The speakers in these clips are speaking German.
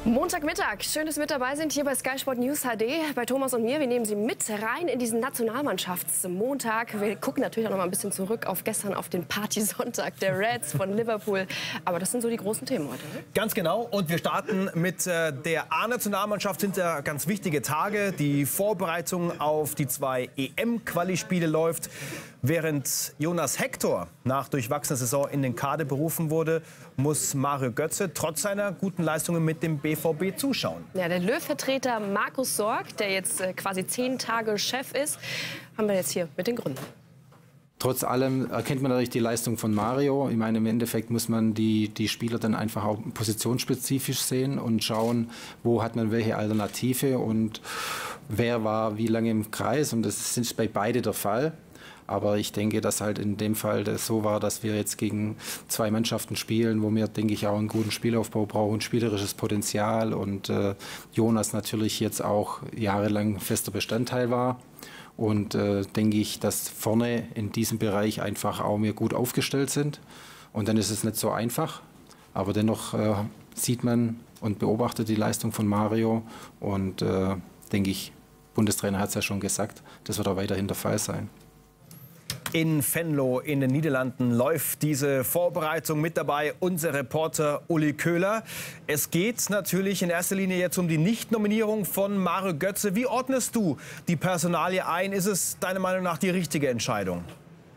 Montagmittag, schön, dass Sie mit dabei sind hier bei Sky Sport News HD, bei Thomas und mir. Wir nehmen Sie mit rein in diesen Nationalmannschaftsmontag. Wir gucken natürlich auch noch mal ein bisschen zurück auf gestern, auf den Partysonntag der Reds von Liverpool. Aber das sind so die großen Themen heute. Ne? Ganz genau. Und wir starten mit der A-Nationalmannschaft. Sind ja ganz wichtige Tage. Die Vorbereitung auf die 2 EM-Quali-Spiele läuft. Während Jonas Hector nach durchwachsener Saison in den Kader berufen wurde, muss Mario Götze trotz seiner guten Leistungen mit dem BVB zuschauen. Ja, der Löw-Vertreter Markus Sorg, der jetzt quasi 10 Tage Chef ist, haben wir jetzt hier mit den Gründen. Trotz allem erkennt man natürlich die Leistung von Mario. Ich meine, im Endeffekt muss man die Spieler dann einfach auch positionsspezifisch sehen und schauen, wo hat man welche Alternative und wer war wie lange im Kreis. Und das ist bei beide der Fall. Aber ich denke, dass halt in dem Fall das so war, dass wir jetzt gegen 2 Mannschaften spielen, wo wir, denke ich, auch einen guten Spielaufbau brauchen, spielerisches Potenzial. Und Jonas natürlich jetzt auch jahrelang fester Bestandteil war. Und denke ich, dass vorne in diesem Bereich einfach auch wir gut aufgestellt sind. Und dann ist es nicht so einfach. Aber dennoch sieht man und beobachtet die Leistung von Mario. Und denke ich, Bundestrainer hat es ja schon gesagt, das wird auch weiterhin der Fall sein. In Venlo in den Niederlanden läuft diese Vorbereitung. Mit dabei unser Reporter Uli Köhler. Es geht natürlich in erster Linie jetzt um die Nichtnominierung von Mario Götze. Wie ordnest du die Personalie ein? Ist es deiner Meinung nach die richtige Entscheidung?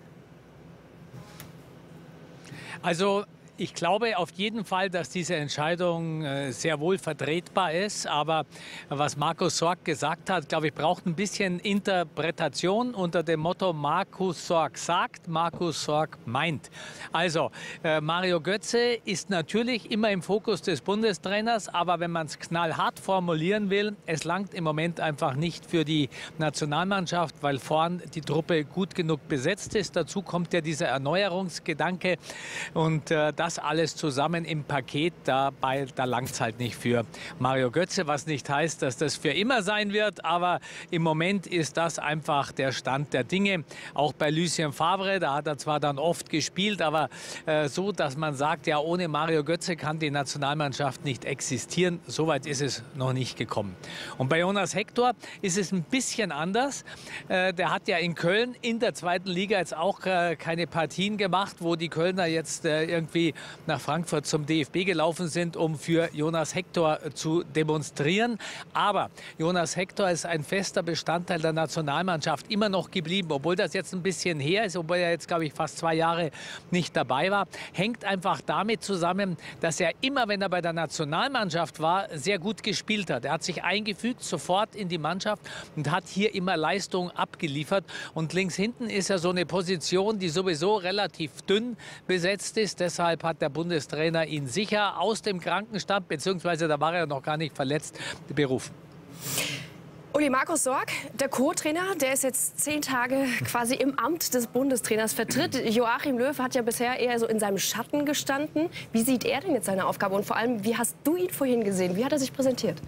Also ich glaube auf jeden Fall, dass diese Entscheidung sehr wohl vertretbar ist. Aber was Markus Sorg gesagt hat, glaube ich, braucht ein bisschen Interpretation unter dem Motto Markus Sorg sagt, Markus Sorg meint. Also Mario Götze ist natürlich immer im Fokus des Bundestrainers. Aber wenn man es knallhart formulieren will, es langt im Moment einfach nicht für die Nationalmannschaft, weil vorn die Truppe gut genug besetzt ist. Dazu kommt ja dieser Erneuerungsgedanke und das alles zusammen im Paket, da langt es halt nicht für Mario Götze, was nicht heißt, dass das für immer sein wird, aber im Moment ist das einfach der Stand der Dinge. Auch bei Lucien Favre, da hat er zwar dann oft gespielt, aber so, dass man sagt, ja, ohne Mario Götze kann die Nationalmannschaft nicht existieren, soweit ist es noch nicht gekommen. Und bei Jonas Hector ist es ein bisschen anders. Der hat ja in Köln in der 2. Liga jetzt auch keine Partien gemacht, wo die Kölner jetzt irgendwie nach Frankfurt zum DFB gelaufen sind, um für Jonas Hector zu demonstrieren. Aber Jonas Hector ist ein fester Bestandteil der Nationalmannschaft immer noch geblieben, obwohl das jetzt ein bisschen her ist, obwohl er jetzt, glaube ich, fast 2 Jahre nicht dabei war. Hängt einfach damit zusammen, dass er immer, wenn er bei der Nationalmannschaft war, sehr gut gespielt hat. Er hat sich eingefügt, sofort in die Mannschaft und hat hier immer Leistung abgeliefert. Und links hinten ist er so eine Position, die sowieso relativ dünn besetzt ist. Deshalb hat der Bundestrainer ihn sicher aus dem Krankenstand, beziehungsweise da war er noch gar nicht verletzt, berufen. Uli, Markus Sorg, der Co-Trainer, der ist jetzt 10 Tage quasi im Amt des Bundestrainers vertritt. Joachim Löw hat ja bisher eher so in seinem Schatten gestanden. Wie sieht er denn jetzt seine Aufgabe? Und vor allem, wie hast du ihn vorhin gesehen? Wie hat er sich präsentiert?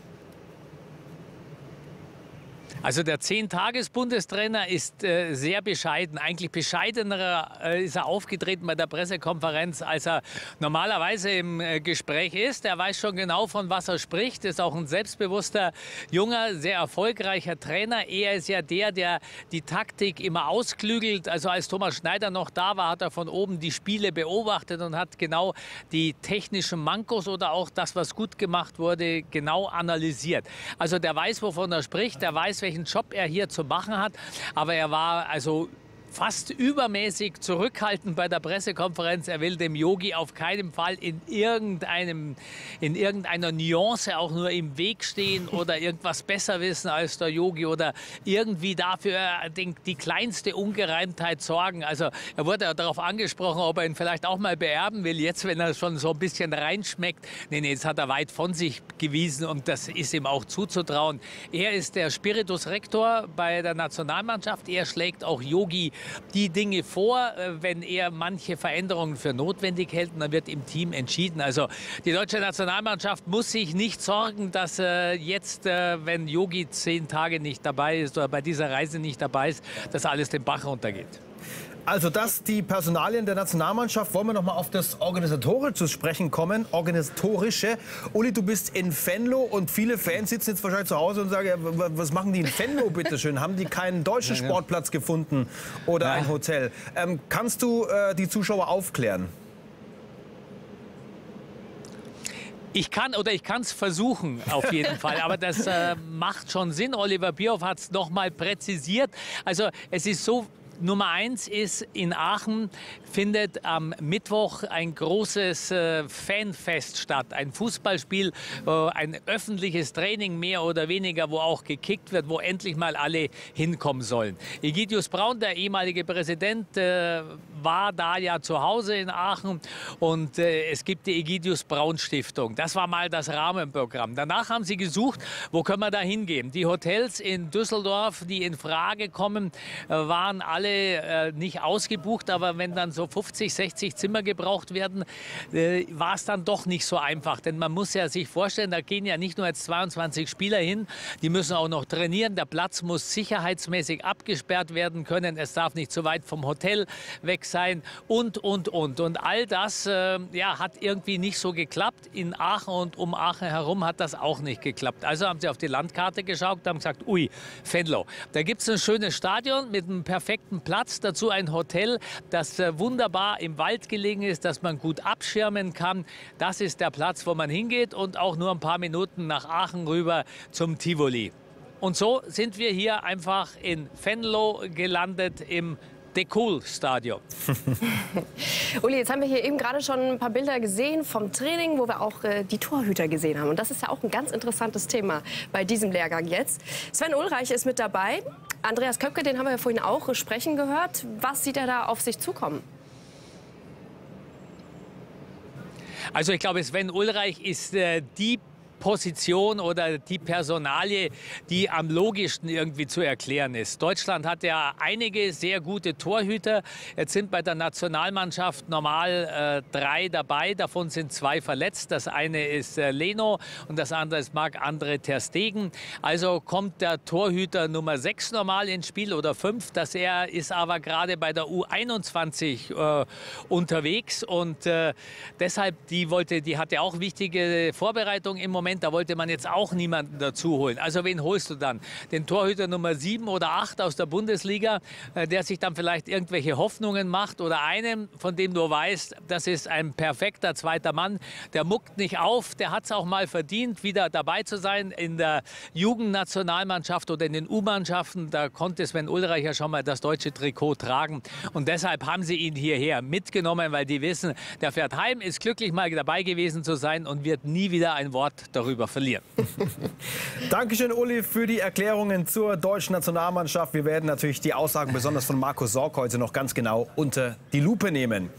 Also der 10-Tages-Bundestrainer ist sehr bescheiden. Eigentlich bescheidener ist er aufgetreten bei der Pressekonferenz, als er normalerweise im Gespräch ist. Er weiß schon genau, von was er spricht. Ist auch ein selbstbewusster, junger, sehr erfolgreicher Trainer. Er ist ja der die Taktik immer ausklügelt. Also als Thomas Schneider noch da war, hat er von oben die Spiele beobachtet und hat genau die technischen Mankos oder auch das, was gut gemacht wurde, genau analysiert. Also der weiß, wovon er spricht. Der weiß, welchen Job er hier zu machen hat. Aber er war also fast übermäßig zurückhaltend bei der Pressekonferenz. Er will dem Yogi auf keinen Fall in irgendeiner Nuance auch nur im Weg stehen oder irgendwas besser wissen als der Yogi oder irgendwie dafür die kleinste Ungereimtheit sorgen. Also er wurde darauf angesprochen, ob er ihn vielleicht auch mal beerben will. Jetzt, wenn er schon so ein bisschen reinschmeckt. Nee, jetzt hat er weit von sich gewiesen und das ist ihm auch zuzutrauen. Er ist der Spiritus Rector bei der Nationalmannschaft. Er schlägt auch Yogi die Dinge vor, wenn er manche Veränderungen für notwendig hält. Und dann wird im Team entschieden. Also die deutsche Nationalmannschaft muss sich nicht sorgen, dass jetzt, wenn Yogi 10 Tage nicht dabei ist oder bei dieser Reise nicht dabei ist, dass alles den Bach runtergeht. Also das, die Personalien der Nationalmannschaft. Wollen wir noch mal auf das Organisatorische zu sprechen kommen? Organisatorische. Uli, du bist in Venlo und viele Fans sitzen jetzt wahrscheinlich zu Hause und sagen, ja, was machen die in Venlo, bitteschön? Haben die keinen deutschen Sportplatz gefunden oder ein Hotel? Kannst du die Zuschauer aufklären? Ich kann es versuchen, auf jeden Fall. Aber das macht schon Sinn. Oliver Bierhoff hat es noch mal präzisiert. Also es ist so, Nummer 1 ist, in Aachen findet am Mittwoch ein großes Fanfest statt. Ein Fußballspiel, ein öffentliches Training mehr oder weniger, wo auch gekickt wird, wo endlich mal alle hinkommen sollen. Egidius Braun, der ehemalige Präsident, war da ja zu Hause in Aachen und es gibt die Egidius Braun Stiftung. Das war mal das Rahmenprogramm. Danach haben sie gesucht, wo können wir da hingehen. Die Hotels in Düsseldorf, die in Frage kommen, waren alle nicht ausgebucht, aber wenn dann so 50, 60 Zimmer gebraucht werden, war es dann doch nicht so einfach. Denn man muss ja sich vorstellen, da gehen ja nicht nur jetzt 22 Spieler hin, die müssen auch noch trainieren. Der Platz muss sicherheitsmäßig abgesperrt werden können. Es darf nicht zu weit vom Hotel weg sein und. Und all das hat irgendwie nicht so geklappt. In Aachen und um Aachen herum hat das auch nicht geklappt. Also haben sie auf die Landkarte geschaut und haben gesagt, ui, Venlo. Da gibt es ein schönes Stadion mit einem perfekten Platz, dazu ein Hotel, das wunderbar im Wald gelegen ist, dass man gut abschirmen kann. Das ist der Platz, wo man hingeht und auch nur ein paar Minuten nach Aachen rüber zum Tivoli. Und so sind wir hier einfach in Venlo gelandet im DeKool-Stadion. Uli, jetzt haben wir hier eben gerade schon ein paar Bilder gesehen vom Training, wo wir auch die Torhüter gesehen haben. Und das ist ja auch ein ganz interessantes Thema bei diesem Lehrgang jetzt. Sven Ulreich ist mit dabei. Andreas Köpke, den haben wir ja vorhin auch sprechen gehört. Was sieht er da auf sich zukommen? Also ich glaube, Sven Ulreich ist die Position oder die Personalie, die am logischsten irgendwie zu erklären ist. Deutschland hat ja einige sehr gute Torhüter. Jetzt sind bei der Nationalmannschaft normal 3 dabei. Davon sind 2 verletzt. Das eine ist Leno und das andere ist Marc-André ter Stegen. Also kommt der Torhüter Nummer 6 normal ins Spiel oder 5. Er ist aber gerade bei der U21 unterwegs und deshalb, die hat ja auch wichtige Vorbereitung im Moment. Da wollte man jetzt auch niemanden dazu holen. Also wen holst du dann? Den Torhüter Nummer 7 oder 8 aus der Bundesliga, der sich dann vielleicht irgendwelche Hoffnungen macht oder einen, von dem du weißt, das ist ein perfekter zweiter Mann. Der muckt nicht auf, der hat es auch mal verdient, wieder dabei zu sein in der Jugendnationalmannschaft oder in den U-Mannschaften. Da konnte Sven Ulreich ja schon mal das deutsche Trikot tragen. Und deshalb haben sie ihn hierher mitgenommen, weil die wissen, der fährt heim, ist glücklich mal dabei gewesen zu sein und wird nie wieder ein Wort darüber verlieren. Dankeschön, Uli, für die Erklärungen zur deutschen Nationalmannschaft. Wir werden natürlich die Aussagen besonders von Markus Sorg heute noch ganz genau unter die Lupe nehmen.